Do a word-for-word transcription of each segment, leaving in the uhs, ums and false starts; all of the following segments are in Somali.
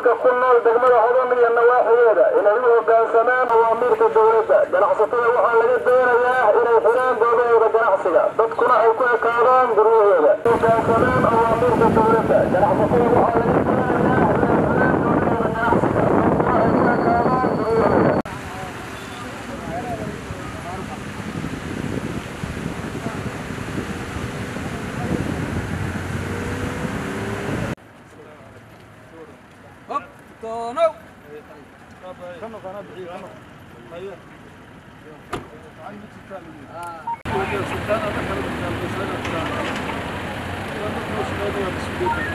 dadka ku nool degmada Hodon iyo nawaaxigeeda inay u hoggaansamaan awaamirta dowladda. Ganacsatada waxaa laga doonayaa inay xiraan goobahooda ganacsiga, dadkuna ay ku ekaadaan guryahooda. U hoggaansamaan awaamirta dowladda. Ganacsatada waxaa laga doonayaa inay xiraan goobahooda ganacsiga, dadkuna ay ku ekaadaan guryahooda. كانوا كانوا كانوا بعيد كانوا أيه عن متكلم آه سلطان هذا كانوا بيسألون كلام كانوا مسؤولين مسؤولين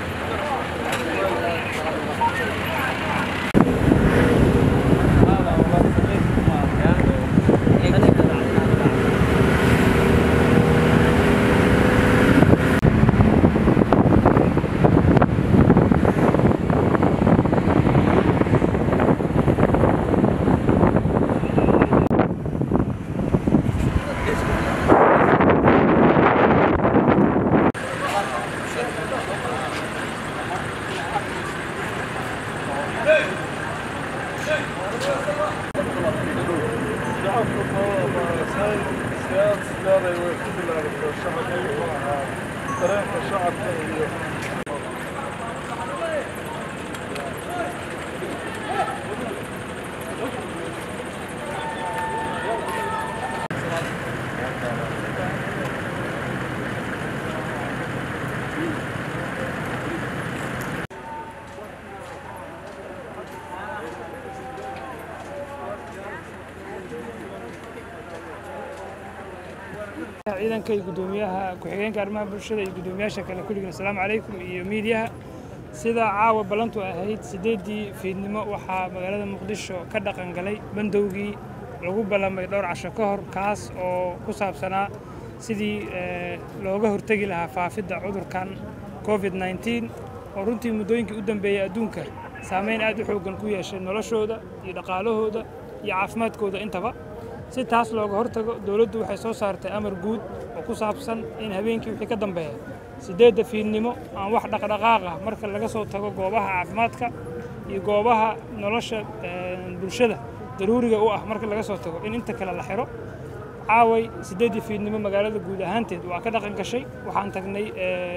ciidankay gudoomiyaha ku xigeenka arrimaha bulshada iyo gudoomiyaasha kale kulligiina assalaamu calaykum iyo miidiyaha sida caawa ballantu ahayd sideedii fiidnimo waxaa magaalada muqdisho ka dhaqan galay bandowgii lagu ballamay dhowr casho ka hor kaas oo ku saabsanaa sidii looga hortegi lahaa faafidda cudurkan covid nineteen oo runtii muddooyinkii u dambeeyay adduunka saameyn aad u xooggan ku yeeshay noloshooda iyo dhaqaalahooda iyo caafimaadkooda intaba si taas looga hortago dawladdu waxay soo saartay amar guud oo ku saabsan in habeenkii wixii ka dambeeya sideedda fiidnimo aan wax dhaqdhaqaaq ah marka laga soo tago goobaha caafimaadka iyo goobaha nolosha bulshada daruuriga u ah marka laga soo tago in inta kale la xiro caaway sideeddii fiidnimo magaalada guud ahaanteed waa ka dhaqan gashay waxaan tagnay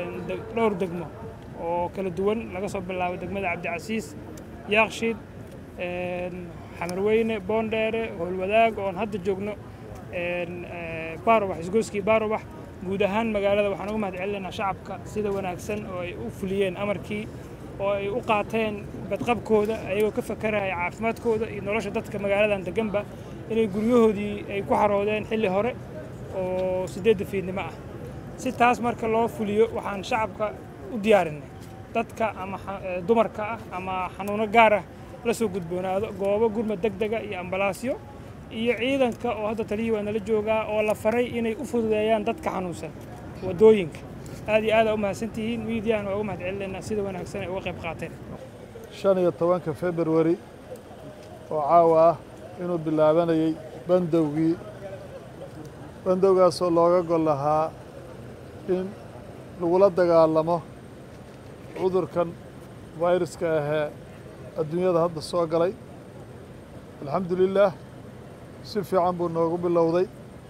dhowr degmo oo kala duwan laga soo bilaabo degmada Cabdicasiis Yaaqshiid xamarweyne boondheere howlwadaag oon hadda joogno baarobax isgooskii baarobax guud ahaan magaalada waxaan uga mahadcelinaynaa shacabka sida wanaagsan oo ay u fuliyeen amarkii oo ay u qaateen badqabkooda ayagoo ka fakaraya caafimaadkooda iyo nolosha dadka magaaladan deganba inay guryahoodii ay ku xaroodeen xilli hore oo sideedda fiidnimo ah si taas marka loo fuliyo waxaan shacabka u diyaarinay dadka ama dumarka ah ama xanuuno gaar ah la soo gudboonaado goobo gurmad degdega iyo ambalaasyo iyo ciidanka oo hadda taliyii waa nala joogaa oo la faray inay u fududeeyaan dadka xanuunsan wadooyinka aad iyo aad u mahadsantihiin miidiyahana waa uga mahadcelinaynaa sida wanaagsan ay uga qayb qaateen shan iyo tobanka February oo caawa ah inuu bilaabanayay bandowgii bandowgaasoo looga gol lahaa in lagula dagaalamo cudurkan fayraska ahee adduunyada hadda soo galay alxamdulillaah si fiican buu noogu bilowday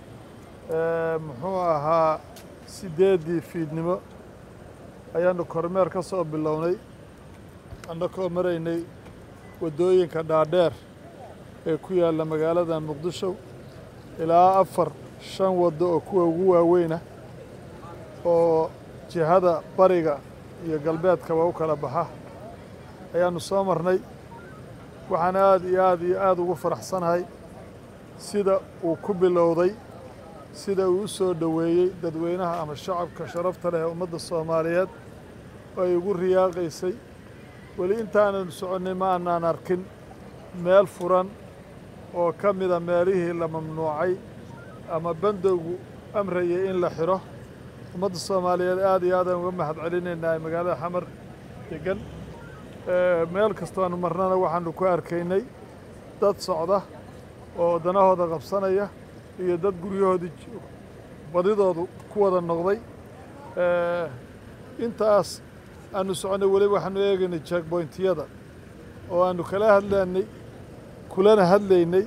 muxuu ahaa sideeddii fiidnimo ayaanu kormeer ka soo bilownay annagoo maraynay waddooyinka dhaadheer ee ku yaalla magaalada muqdisho ilaa afar shan waddo oo kuwa ugu waaweyna oo jihada bariga iyo galbeedkaba u kala baxa ayaanu soo marnay waxaan aad iyo aad iyo aad ugu faraxsanahay sida uu ku bilowday sida uu u soo dhoweeyey dadweynaha ama shacabka sharafta leh ee ummadda Soomaaliyeed oo ay ugu riyaaqaysay weli intaanan soconnay ma aanan arkin meel furan oo ka mida meelihii la mamnuucay ama bandowgu amrayay in la xiro ummadda Soomaaliyeed aad iyo aad aan uga mahadcelinaynaa magaalada xamar degan meel kastoonu marnana waxaanu ku arkaynay dad socda oo danahooda qabsanaya iyo dad guryahoodii badidoodu ku wada noqday intaas aanu soconay weli waxaanu eegaynay checkpointiyada oo aanu kala hadlaynay kulana hadlaynay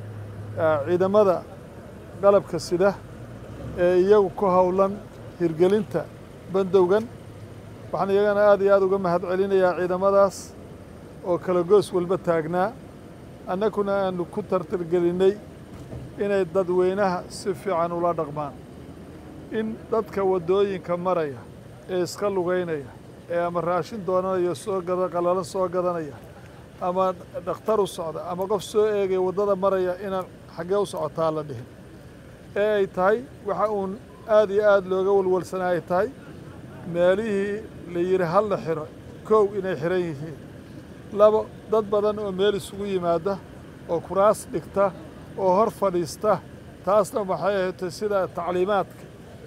ciidamada qalabka sida ee iyagu ku howlan hirgelinta bandowgan waxaan iyagana aad iyo aad uga mahad celinayaa ciidamadaas oo kala goos walba taagnaa annaguna aanu ku tartargelinay inay dadweynaha si fiican ula dhaqmaan in dadka waddooyinka maraya ee iska lugaynaya ee ama raashin doonanaya soo gada qalalan soo gadanaya ama dhakhtar u socda ama qof soo eegaya waddada maraya inaan xaggee u socotaa la dhihin ee ay tahay waxa uun aad iyo aad looga walwalsana ay tahay meelihii la yidhi hal la xiro kow inay xiran yihiin labo dad badan oo meel isugu yimaada oo kuraas dhigta oo hor fadhiista taasna waxay ahayd sida tacliimaadka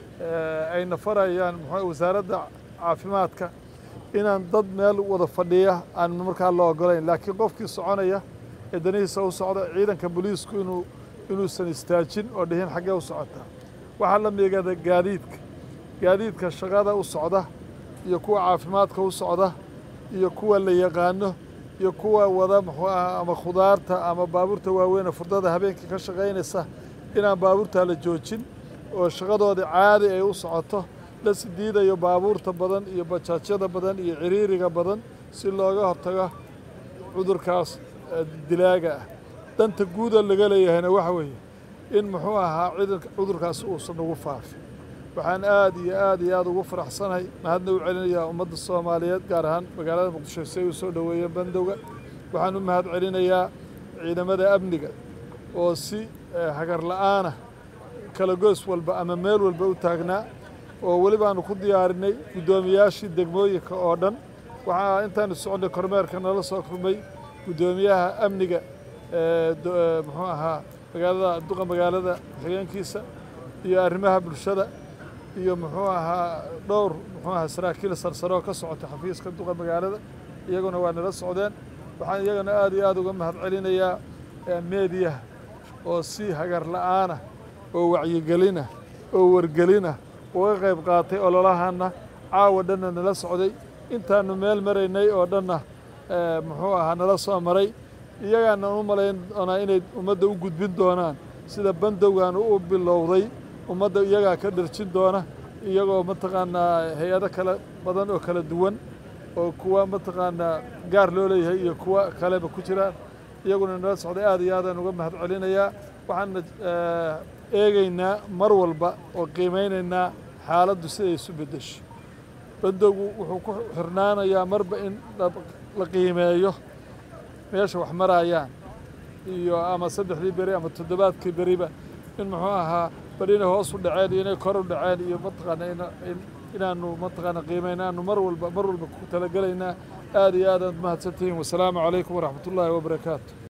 ayna farayaan muxuu wasaaradda caafimaadka inaan dad meel wada fadhiya aan markaa la ogolayn laakiin qofkii soconaya ee danihiisa u socda ciidanka booliisku inuu inuusan istaajin oo dhihin xaggee u socotaa waxaa la miigada gaadiidka gaadiidka shaqada u socda iyo kuwa caafimaadka u socda iyo kuwa la yaqaano iyo kuwa wada muxuu ahaa ama khudaarta ama baabuurta waaweyn ee furdada habeenkii ka shaqaynaysa inaan baabuurtaa la joojin oo shaqadoodii caadi ay u socoto la sidiidayo baabuurta badan iyo bajaajyada badan iyo ciriiriga badan si looga hortago cudurkaas dilaaga ah danta guuda laga leeyahayna waxa weeye in muxuu ahaa cudurkaas uusan ugu faafin waxaan aad iyo aad iyo aad ugu faraxsanahay mahadna u celinayaa ummadda Soomaaliyeed gaar ahaan magaalada Muqdisho si ay u soo dhaweeyeen bandowga waxaan u mahad celinayaa ciidamada amniga oo si hagar la'aan ah kala goos walba ama meel walba u taagnaa oo waliba aanu ku diyaarinay gudoomiyaashii degmooyinka oo dhan waxaa intaanu soconay kormeerka nala soo kulmay gudoomiyaha amniga muxuu ahaa magaalada duqa magaalada xigeenkiisa iyo arrimaha bulshada iyo muxuu ahaa dhowr muxuu ahaa saraakiil sarsaro ka socota xafiiska duqa magaalada iyaguna waa nala socdeen waxaan iyagana aad iyo aad uga mahad celinayaa meediyaha oo si hagar la'aana oo wacyigelina oo wargelina uga qayb qaatay ololahana caawa dhanna nala socday intaanu meel maraynay oo dhanna muxuu ahaa nala soo maray iyagaana u malayn doonaa inay ummadda u gudbin doonaan sida bandowgan u bilowday ummadda iyagaa ka dharjin doona iyagoo mataqaanaa hay-ado kala badan oo kala duwan oo kuwa mataqaanaa gaar loo leeyahay iyo kuwa kaleba ku jiraan iyaguna nala socday aad iyo aadaan uga mahad celinayaa waxaana eegaynaa mar walba oo qiimaynaynaa xaaladdu siday isu beddesho bandowgu wuxuu ku xirnaanayaa marba in la qiimeeyo meesha wax marayaan iyo ama saddexdii beri ama toddobaadkii beriba in muxuu ahaa bal inay hoos u dhaceen iyo inay kor u dhaceen iyo mataqaana inaanu mataqaana qiimayna aanu mar walba mar walba ku talagelaynaa aad iyo aad aad mahadsantihiin wasalaamu calaykum waraxmatullaahi wabarakaatu